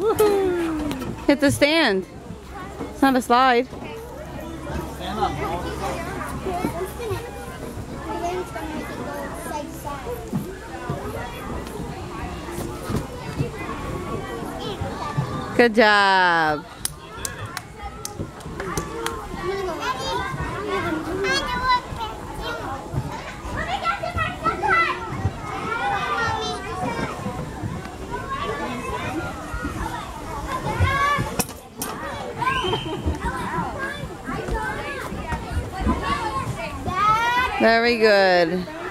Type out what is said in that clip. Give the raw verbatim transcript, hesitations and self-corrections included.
Woohoo! Hit the stand. It's not a slide. Stand up. Good job. Very good.